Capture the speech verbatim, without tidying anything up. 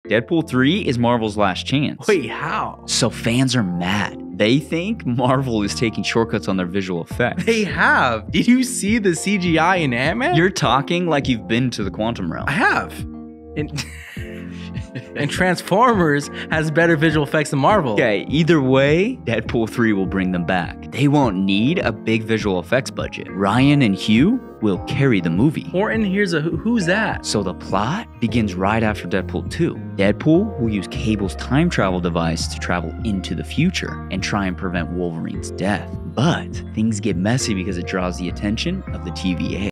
Deadpool three is Marvel's last chance. Wait, how? So fans are mad. They think Marvel is taking shortcuts on their visual effects. They have. Did you see the C G I in Ant-Man? You're talking like you've been to the quantum realm. I have. And, and Transformers has better visual effects than Marvel. Okay, either way, Deadpool three will bring them back. They won't need a big visual effects budget. Ryan and Hugh will carry the movie. Horton, here's a who, who's that? So the plot begins right after Deadpool two. Deadpool will use Cable's time travel device to travel into the future and try and prevent Wolverine's death. But things get messy because it draws the attention of the T V A.